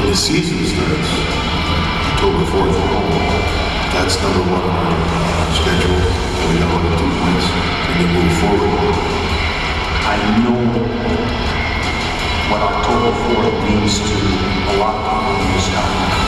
the season starts October 4th at home, that's number one on our schedule. We got one or 2 points, and then move forward. I know what October 4th means to a lot of people in this town.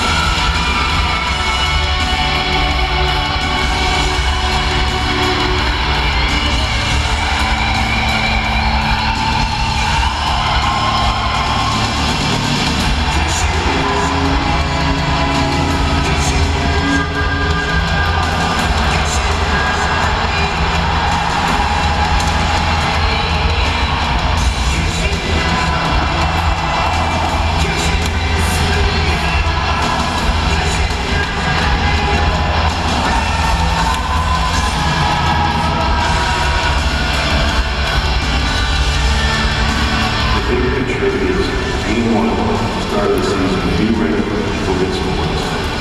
Start of the season, be ready to go get some points.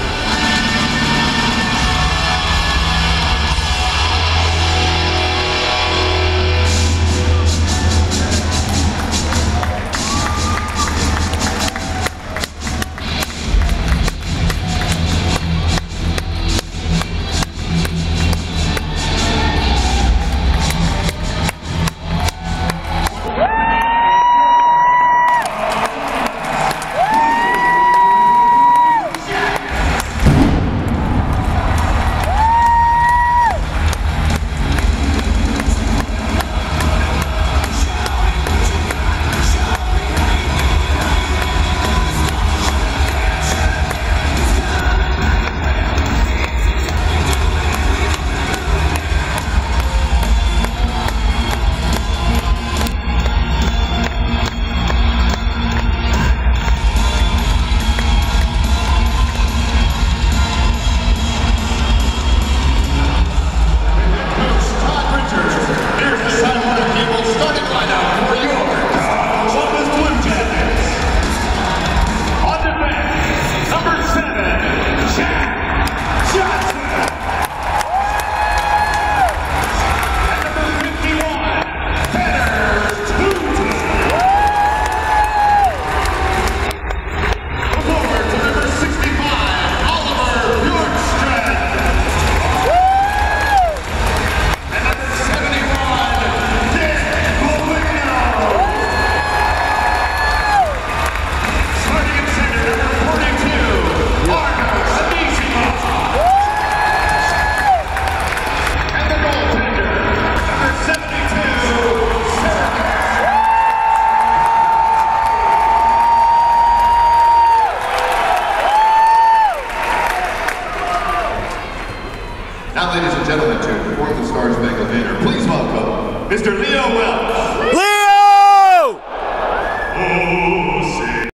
Now, ladies and gentlemen, to Portland Stars Bank of Dinner, please welcome Mr. Leo Welch.